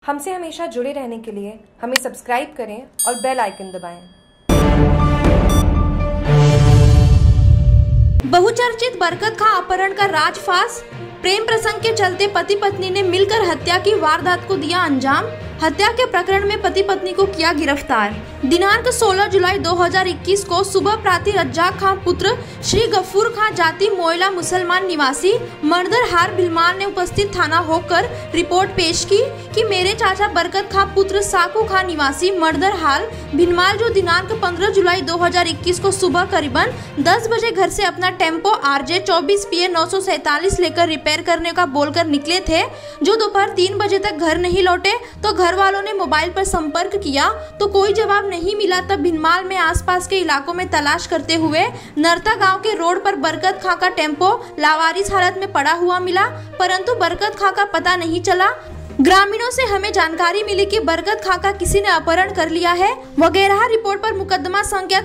हमसे हमेशा जुड़े रहने के लिए हमें सब्सक्राइब करें और बेल आइकन दबाएं। बहुचर्चित बरकत खां अपहरण का राजफास। प्रेम प्रसंग के चलते पति पत्नी ने मिलकर हत्या की वारदात को दिया अंजाम। हत्या के प्रकरण में पति पत्नी को किया गिरफ्तार। दिनांक 16 जुलाई 2021 को सुबह प्रातः रज्जाक खां पुत्र श्री गफूर खां जाति मोयला मुसलमान निवासी मर्दरहार भिलमाल ने उपस्थित थाना होकर रिपोर्ट पेश की कि मेरे चाचा बरकत खां पुत्र साकू खां निवासी मर्दरहाल भिलमाल जो दिनांक 15 जुलाई 2021 को सुबह करीबन 10 बजे घर से अपना टेम्पो RJ 24 PA 947 लेकर रिपेयर करने का बोलकर निकले थे, जो दोपहर 3 बजे तक घर नहीं लौटे तो घर वालों ने मोबाइल पर संपर्क किया तो कोई जवाब नहीं मिला। तब भिलमाल में आसपास के इलाकों में तलाश करते हुए नरता गांव के रोड पर बरकत खां का टेम्पो लावारिस हालत में पड़ा हुआ मिला, परंतु बरकत खां का पता नहीं चला। ग्रामीणों से हमें जानकारी मिली कि बरकत खां का किसी ने अपहरण कर लिया है वगैरह रिपोर्ट पर मुकदमा संख्या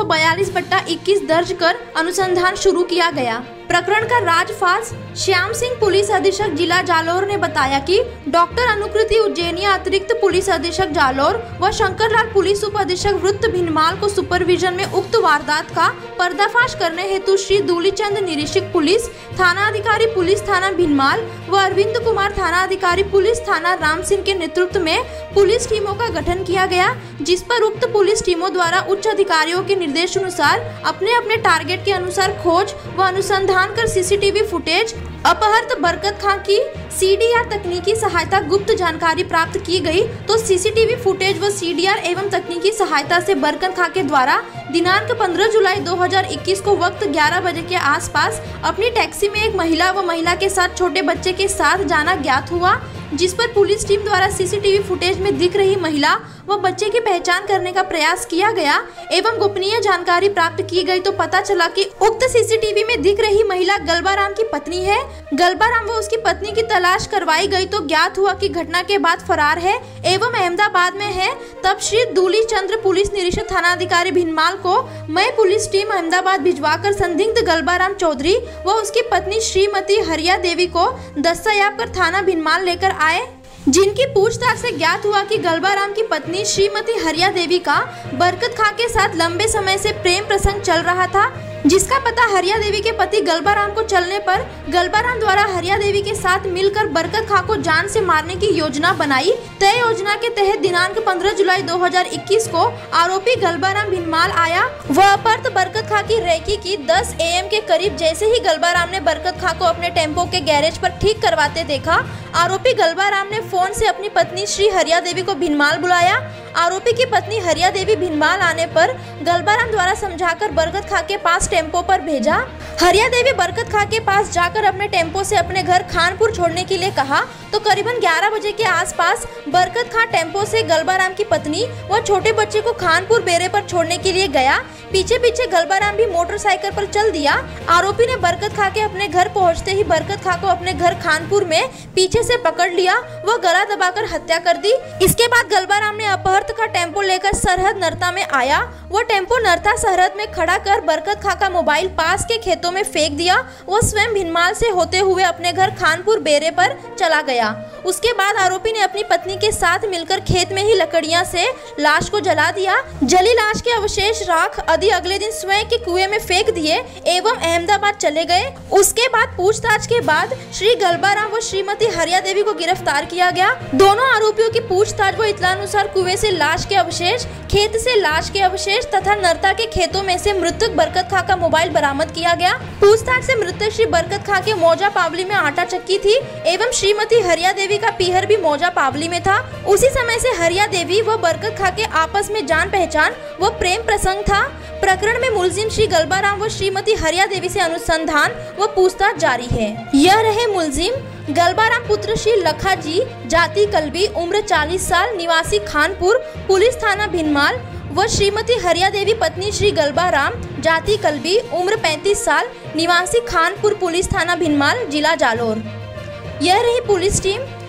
342/21 दर्ज कर अनुसंधान शुरू किया गया। प्रकरण का राजफास श्याम सिंह पुलिस अधीक्षक जिला जालोर ने बताया कि डॉक्टर अनुकृति उज्जैनिया अतिरिक्त पुलिस अधीक्षक जालोर व शंकरलाल पुलिस उप अधीक्षक वृत्त भिलमाल को सुपरविजन में उक्त वारदात का पर्दाफाश करने हेतु श्री दूलीचंद निरीक्षक पुलिस थाना अधिकारी पुलिस थाना भिलमाल व अरविंद कुमार थाना अधिकारी पुलिस थाना राम सिंह के नेतृत्व में पुलिस टीमों का गठन किया गया, जिस पर उक्त पुलिस टीमों द्वारा उच्च अधिकारियों के निर्देश अनुसार अपने अपने टारगेट के अनुसार खोज व अनुसंधान कर सीसीटीवी फुटेज अपहृत बरकत खां की CDR तकनीकी सहायता गुप्त जानकारी प्राप्त की गई तो सीसीटीवी फुटेज व CDR एवं तकनीकी सहायता से बरकत खां के द्वारा दिनांक 15 जुलाई 2021 को वक्त 11 बजे के आसपास अपनी टैक्सी में एक महिला व महिला के साथ छोटे बच्चे के साथ जाना ज्ञात हुआ, जिस पर पुलिस टीम द्वारा सीसीटीवी फुटेज में दिख रही महिला व बच्चे की पहचान करने का प्रयास किया गया एवं गोपनीय जानकारी प्राप्त की गई तो पता चला कि उक्त सीसीटीवी में दिख रही महिला गलबाराम की पत्नी है। गलबाराम व उसकी पत्नी की तलाश करवाई गई तो ज्ञात हुआ कि घटना के बाद फरार है एवं अहमदाबाद में है। तब श्री दूलीचंद पुलिस निरीक्षक थाना अधिकारी भिलमाल को मई पुलिस टीम अहमदाबाद भिजवाकर संदिग्ध गलबाराम चौधरी व उसकी पत्नी श्रीमती हरिया देवी को दस्तयाब कर थाना भिलमाल लेकर आए, जिनकी पूछताछ से ज्ञात हुआ कि गलबाराम की पत्नी श्रीमती हरिया देवी का बरकत खां के साथ लंबे समय से प्रेम प्रसंग चल रहा था, जिसका पता हरिया देवी के पति गलबाराम को चलने पर गलबाराम द्वारा हरिया देवी के साथ मिलकर बरकत खां को जान से मारने की योजना बनाई। तय योजना के तहत दिनांक 15 जुलाई 2021 को आरोपी गलबाराम भिलमाल आया व अपहृत बरकत खां की रेकी की 10 AM के करीब। जैसे ही गलबाराम ने बरकत खां को अपने टेम्पो के गैरेज पर ठीक करवाते देखा, आरोपी गलबाराम ने फोन से अपनी पत्नी श्री हरिया देवी को भिलमाल बुलाया। आरोपी की पत्नी हरिया देवी भिलमाल आने पर गलबाराम द्वारा समझाकर बरकत खां के पास टेम्पो पर भेजा। हरिया देवी बरकत खां के पास जाकर अपने टेम्पो से अपने घर खानपुर छोड़ने के लिए कहा तो करीबन 11 बजे के आसपास बरकत खां टेम्पो से गलबाराम की पत्नी व छोटे बच्चे को खानपुर बेरे पर छोड़ने के लिए गया। पीछे पीछे गलबाराम भी मोटरसाइकिल पर चल दिया। आरोपी ने बरकत खां के अपने घर पहुंचते ही बरकत खां को अपने घर खानपुर में पीछे से पकड़ लिया व गला दबाकर हत्या कर दी। इसके बाद गलबाराम ने अपहृत का टेम्पो लेकर सरहद नरता में आया। वो टेम्पो नरता सरहद में खड़ा कर बरकत खां का मोबाइल पास के खेतों में फेंक दिया। वो स्वयं भिलमाल से होते हुए अपने घर खानपुर बेरे पर चला गया। उसके बाद आरोपी ने अपनी पत्नी के साथ मिलकर खेत में ही लकड़ियां से लाश को जला दिया। जली लाश के अवशेष राख आदि अगले दिन स्वयं के कुएं में फेंक दिए एवं अहमदाबाद चले गए। उसके बाद पूछताछ के बाद श्री गलबाराम व श्रीमती हरिया देवी को गिरफ्तार किया गया। दोनों आरोपियों की पूछताछ व इत्तलानुसार कुएं से लाश के अवशेष, खेत से लाश के अवशेष तथा नरता के खेतों में से मृतक बरकत खां का मोबाइल बरामद किया गया। पूछताछ से मृतक श्री बरकत खां के मौजा पावली में आटा चक्की थी एवं श्रीमती हरिया देवी का पीहर भी मौजा पावली में था। उसी समय से हरिया देवी व बरकत खां के आपस में जान पहचान व प्रेम प्रसंग था। प्रकरण में मुलजिम श्री गलबाराम व श्रीमती हरिया देवी से अनुसंधान व पूछताछ जारी है। यह रहे मुलजिम गलबाराम पुत्र श्री लखाजी जाति कलबी उम्र 40 साल निवासी खानपुर पुलिस थाना भिलमाल व श्रीमती हरिया देवी पत्नी श्री गलबाराम जाति कलबी उम्र 35 साल निवासी खानपुर पुलिस थाना भिलमाल जिला जालोर। यह रही पुलिस टीम।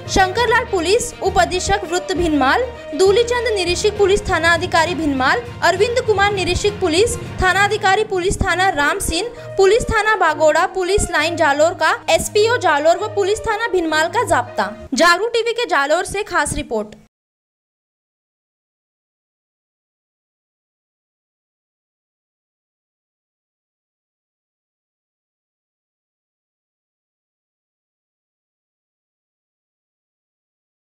शंकरलाल पुलिस उप अधीक्षक वृत्त भिनमाल, दूलीचंद निरीक्षक पुलिस थाना अधिकारी भिनमाल, अरविंद कुमार निरीक्षक पुलिस थाना अधिकारी पुलिस थाना राम सिंह, पुलिस थाना बागोड़ा, पुलिस लाइन जालोर का एसपीओ जालोर व पुलिस थाना भिनमाल का जाब्ता। जागरूक टीवी के जालोर से खास रिपोर्ट।